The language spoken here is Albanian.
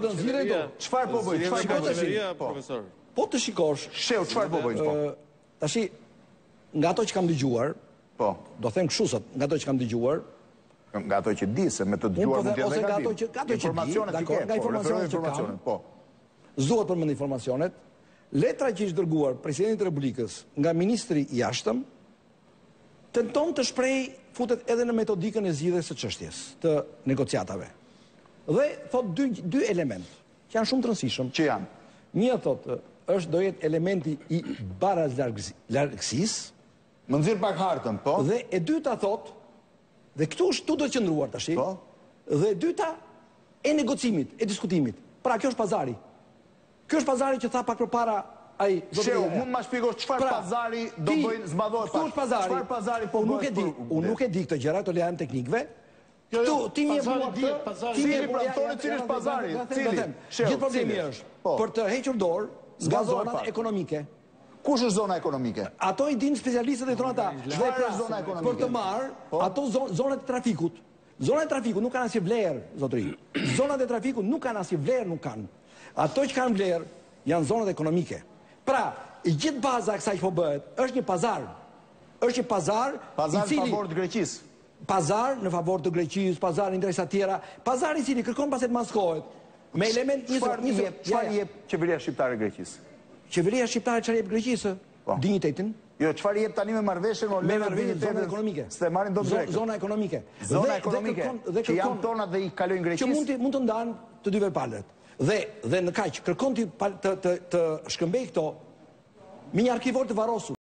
do nxjerrin këto. Çfarë po bëjnë? Çfarë po bëjnë, profesor? Po të shikosh, Sheu, çfarë po bëjnë? Po. tashi nga ato që kam dëgjuar, Po. do them kështu sot, nga ato që kam dëgjuar, Nga ato që di se me të dëgjuar mund të jetë negativ. Informacionet që ke, nga informacionet që kam, po. Zuhet për mend informacionet, letra që ishte dërguar presidentit të Republikës nga ministri i jashtëm tenton të futet edhe në metodikën e zgjidhjes së çështjes të negociatave. Dhe thot dy element që janë shumë të rëndësishëm. Që janë? Një thot do jetë elementi i barazlargësisë. Më nxjerr pak hartën, po. Dhe e dyta thot, dhe këtu do të qëndruar tash. Po. Dhe e dyta e negocimit, e diskutimit. Pra kjo është pazari. Kjo është pazari që tha pak përpara ai. Sheu, mund ma shpjegosh çfarë pazari do bëjnë zmadhohet pak? Çfarë pazari po bëhet? Unë nuk e di këto gjëra, to lejam teknikëve. Këtu ti më bua këtë, ti më pranton cili është pazari? Cili? Gjithë problemi është për të hequr dorë nga zonat ekonomike. Kush është zona ekonomike? Ato i dinë specialistët e thonë ata. Çfarë është zona ekonomike? Për të marrë ato zonat e trafikut. Zonat e trafikut nuk kanë asnjë vlerë, zotëri. Zonat e trafikut nuk kanë asnjë vlerë, nuk kanë. Ato që kanë vlerë janë zonat ekonomike. Pra, i gjithë baza e kësaj që po bëhet është një pazar. Është një pazar i cili në favor të Greqisë. Pazar në favor të Greqisë, pazar në interesa të tjera, pazar i cili kërkon pas të maskohet me element çfarë jep qeveria shqiptare Greqisë? Qeveria shqiptare çfarë jep Greqisë? Dinjitetin. Jo, çfarë jep tani me marrëveshjen me zonën ekonomike. Se marrin dot drejt. Zona ekonomike. Zona ekonomike që janë tonat dhe i kalojnë Greqisë. Që mund të ndanë të dy palët. Dhe në kaq kërkon të shkëmbej këto me një arkivor të varrosur.